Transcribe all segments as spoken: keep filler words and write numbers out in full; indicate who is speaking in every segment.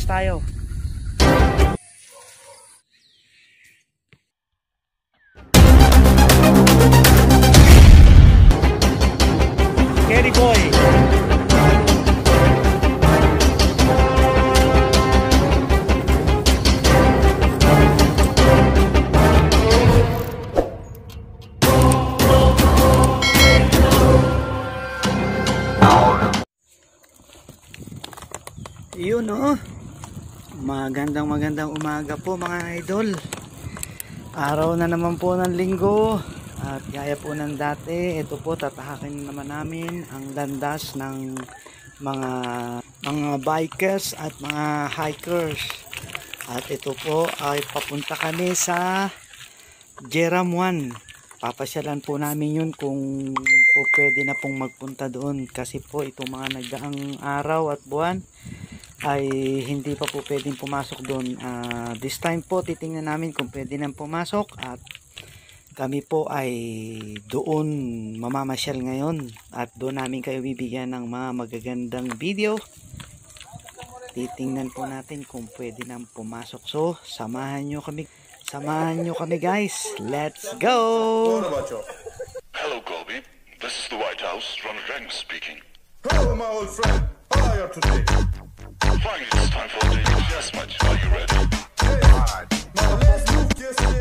Speaker 1: Lunch tayo. Kerry boy. Yun oh. Magandang magandang umaga po mga idol. Araw na naman po ng linggo. At gaya po ng dati, ito po tatahakin naman namin ang landas ng mga mga bikers at mga hikers. At ito po ay papunta kami sa Jeram one. Papasyalan po namin yun kung po pwede na pong magpunta doon. Kasi po itong mga nagdaang araw at buwan ay hindi pa po pwedeng pumasok doon. Uh, this time po titingnan namin kung pwede nang pumasok at kami po ay doon mamamasyal ngayon at doon namin kayo bibigyan ng mga magagandang video. Titingnan po natin kung pwede nang pumasok. So samahan nyo kami, samahan nyo kami guys. Let's go!
Speaker 2: Hello Colby, this is the White House. Ronald Reagan speaking.
Speaker 3: Hello my old friend, how are you today?
Speaker 2: Finally, it's time for a daily adjustment. Are you ready?
Speaker 3: Hey, right. Now let's move yesterday.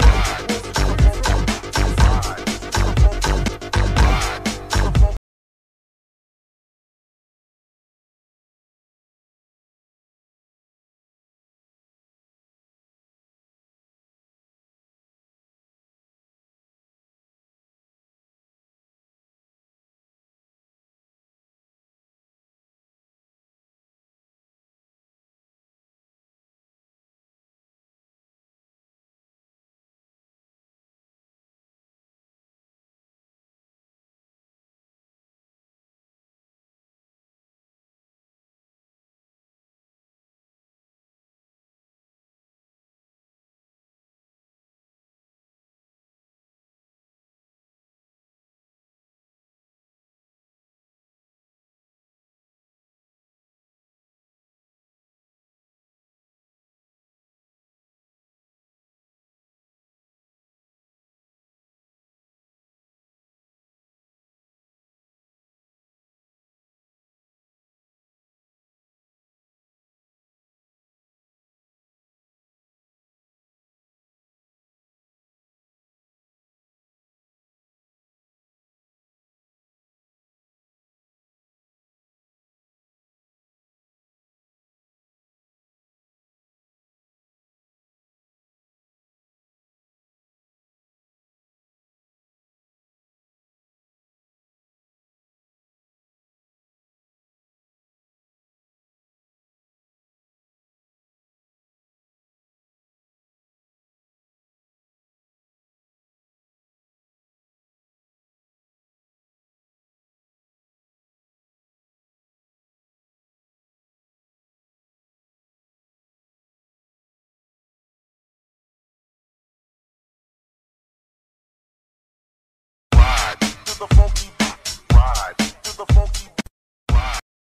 Speaker 2: The funky ride, to the funky ride.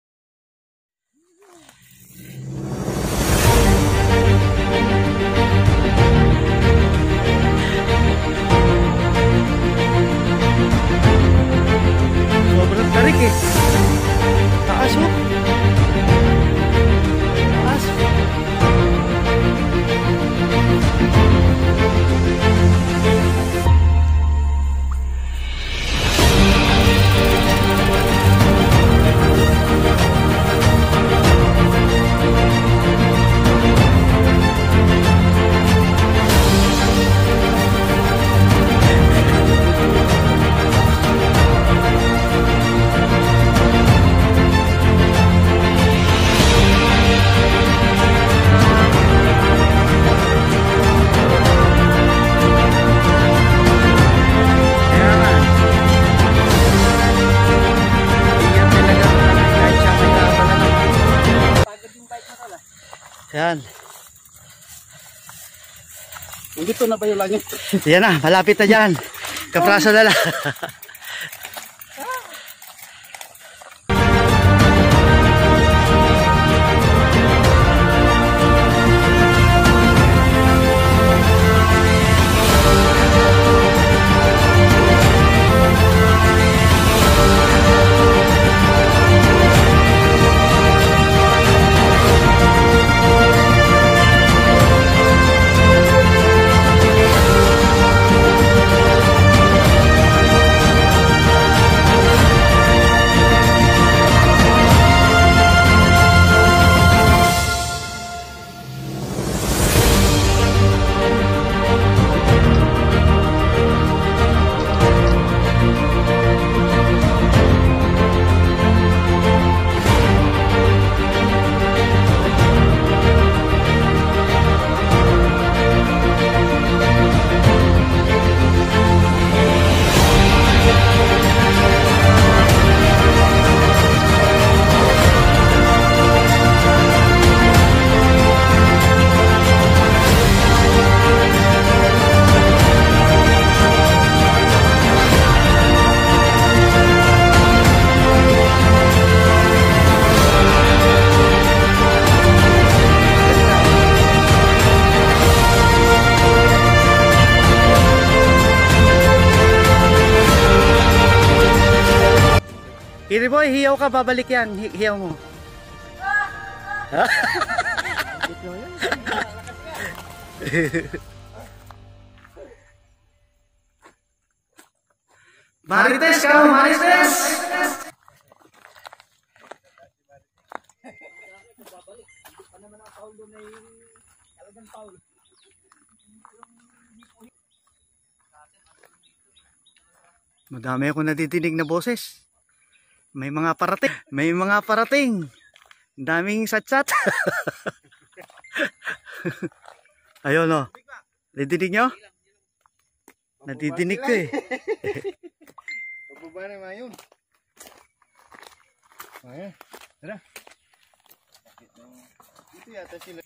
Speaker 1: Sobrang tarik eh. Taas oh. Taas. Yan.
Speaker 4: Dito na ba yung langit?
Speaker 1: Yan na, malapit na dyan. Kapraso na lang. Kiri boy, hiyaw ka, babalik yan. Hi hiyaw mo. Marites ka, Marites! Madami ako natidinig na boses. May mga parating. May mga parating. Daming satsat. Ayun o. Nadidinig nyo? Nadidinig ko eh.
Speaker 3: Pababa na ngayon. Ayan. Tara. Dito yata sila.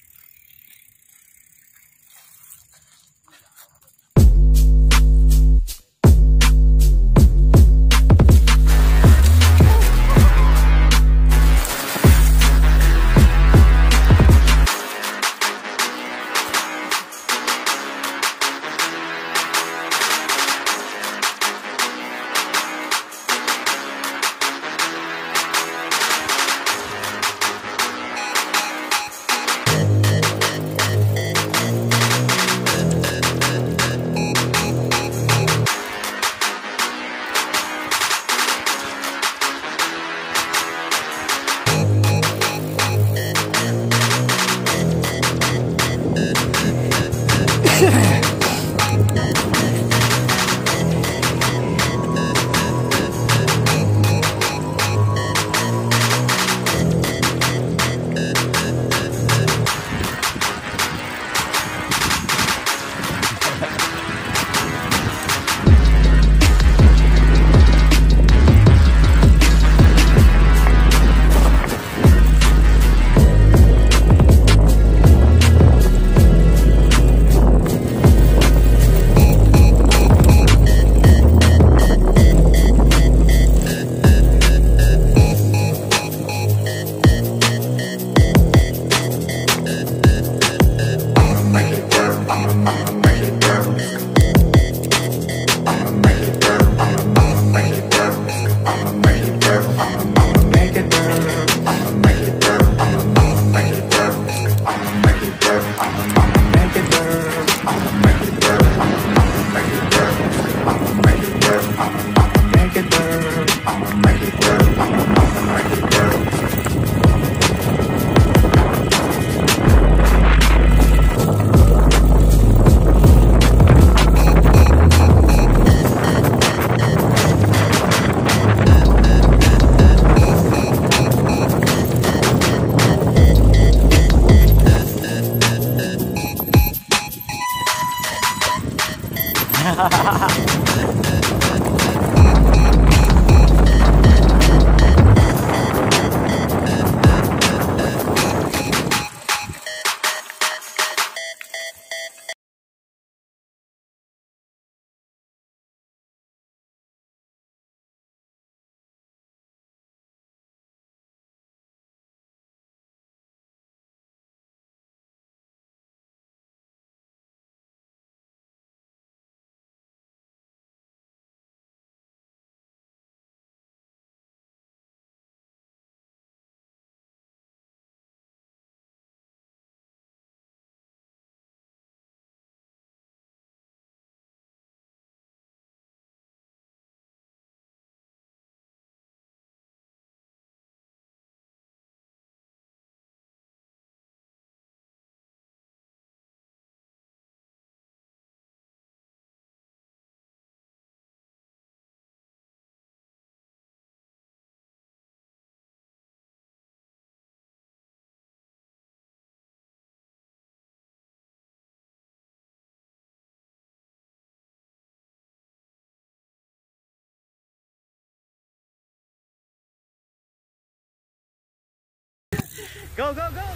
Speaker 1: Go, go, go!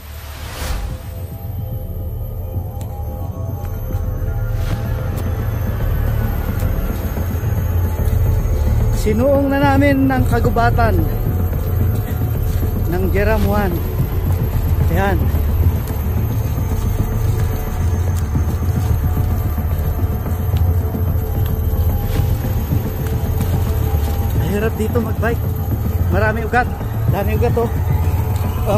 Speaker 1: Sinuong na namin ng kagubatan ng Jeram one. Ayan. Mahirap dito magbike. Marami ugat. Dami ugat oh. Oh.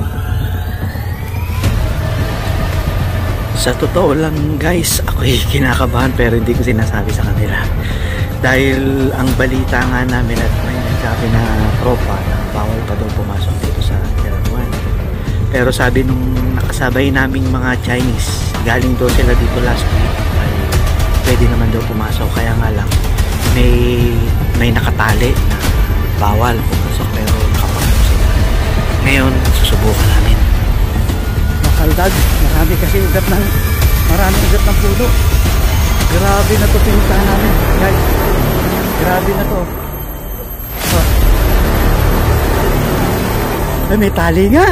Speaker 1: Sa totoo lang guys, ako'y kinakabahan pero hindi ko sinasabi sa kanila. Dahil ang balita nga namin at may nagsabi na tropa na bawal pa daw pumasok dito sa Jeramuan. Pero sabi nung nakasabay naming mga Chinese, galing daw sila dito last week, ay pwede naman daw pumasok. Kaya nga lang, may, may nakatali na bawal pumasok pero nakapasok sila. Ngayon, susubukan namin. Makaldag, marami kasi ugat ng, marami ugat ng puno. Grabe na to pinuntahan namin, guys. Grabe na to. Oh. Ay, may tali nga.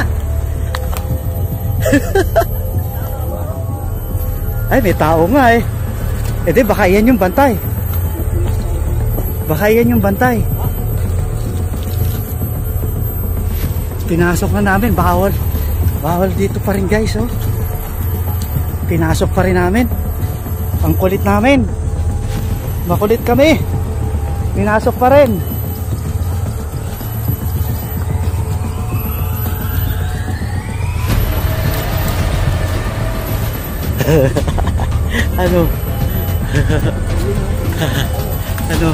Speaker 1: Ay, may tao nga eh. Eh di, baka yan yung bantay. Baka yan yung bantay. Pinasok na namin, bawal. Bawal dito pa rin guys, oh. Pinasok pa rin namin. Ang kulit namin. Makulit kami. Pinasok pa rin. Ano? Ano?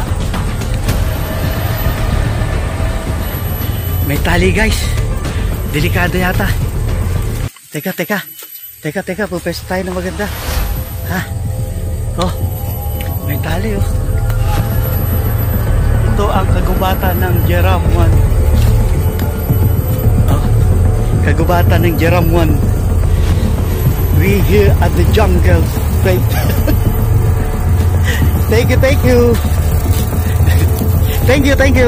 Speaker 1: May tali guys. Delikado yata. Teka, teka. Teka, teka. Pupesto tayo na maganda. Ha? Oh. May tali oh. Ito ang kagubatan ng Jeramuan. Oh. Kagubatan ng Jeramuan. We here at the jungle. Right? Thank you, thank you. Thank you, thank you.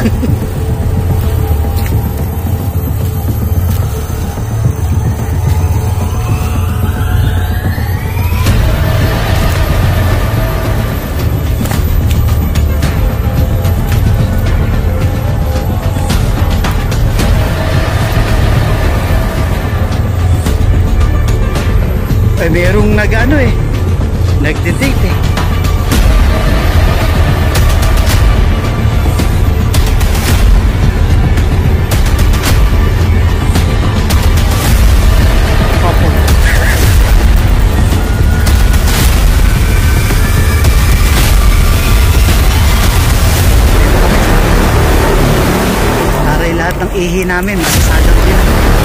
Speaker 1: Ay, merong nag-ano eh, nagde-date eh. Couple. Taray lahat ng ihi namin, masasagat din.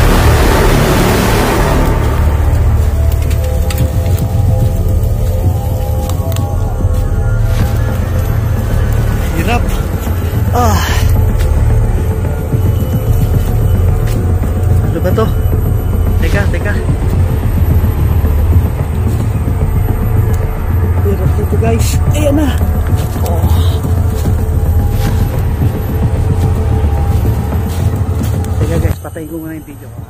Speaker 1: Ah. Ano ba to? Teka, teka. Hirap dito guys. Ayan na. Oh. Teka guys, patayin ko muna yung video ko.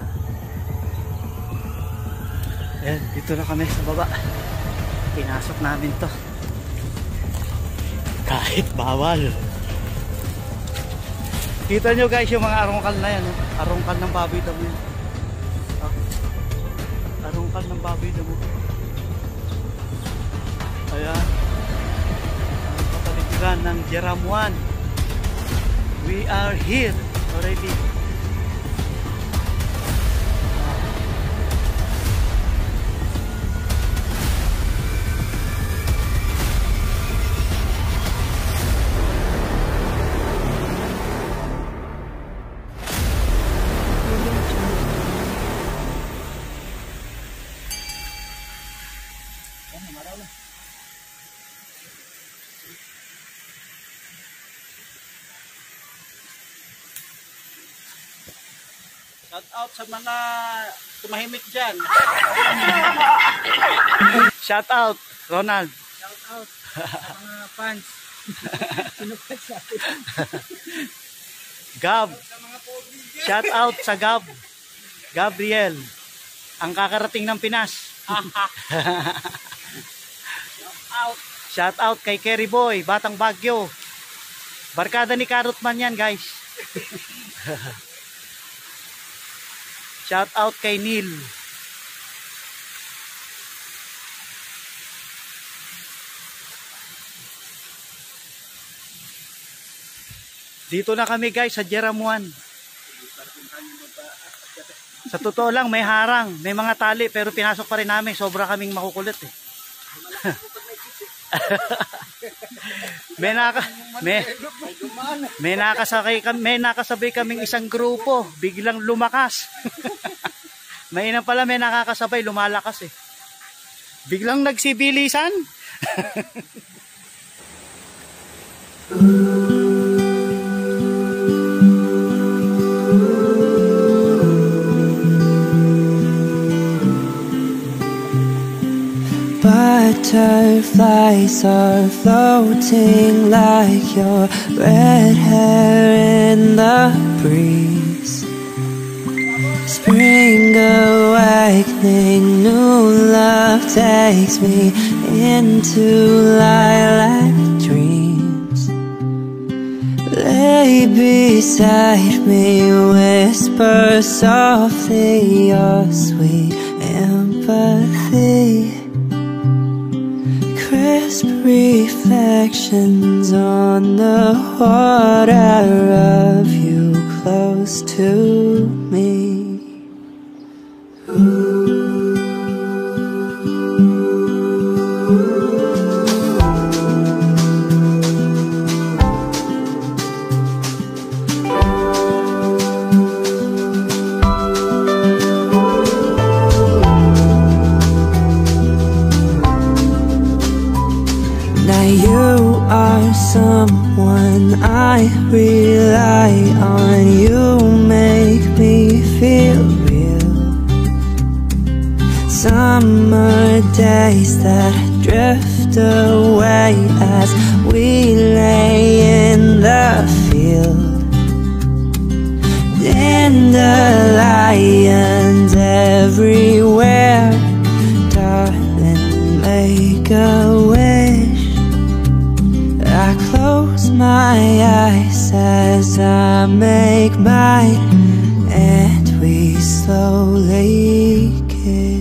Speaker 1: Ayan, dito na kami sa baba. Pinasok namin to. Kahit bawal. Kita nyo guys yung mga arungkal na yan, oh. Arungkal ng baboy damo yan. Oh. Arungkal ng baboy damo. Ayan. Ang kapaligiran ng Jeramuan. We are here already.
Speaker 4: Shout out sa mga tumahimik dyan.
Speaker 1: Shout out, Ronald.
Speaker 3: Shout out sa mga fans. Sino pa siya?
Speaker 1: Gab. Shout out sa Gab. Gabriel. Ang kakarating ng Pinas.
Speaker 3: Out.
Speaker 1: Shout out kay Kerry Boy, Batang Bagyo. Barkada ni Karutman yan guys. Shout out kay Neil. Dito na kami guys sa Jeramuan. Sa totoo lang may harang, may mga tali pero pinasok pa rin namin. Sobra kaming makukulit eh. may naka may may nakasakay kami, may nakasabay kaming isang grupo, biglang lumakas. May ina pala may nakakasabay, lumalakas eh. Biglang nagsibilisan.
Speaker 5: Butterflies are floating like your red hair in the breeze. Spring awakening, new love takes me into lilac dreams. Lay beside me, whisper softly your sweet empathy. Crisp reflections on the water of you close to me. Now you are someone I rely on. You make me feel real. Summer days that drift away as we lay in the field. Dandelions everywhere. Darling, make a wish. I close my eyes as I make mine, and we slowly kiss.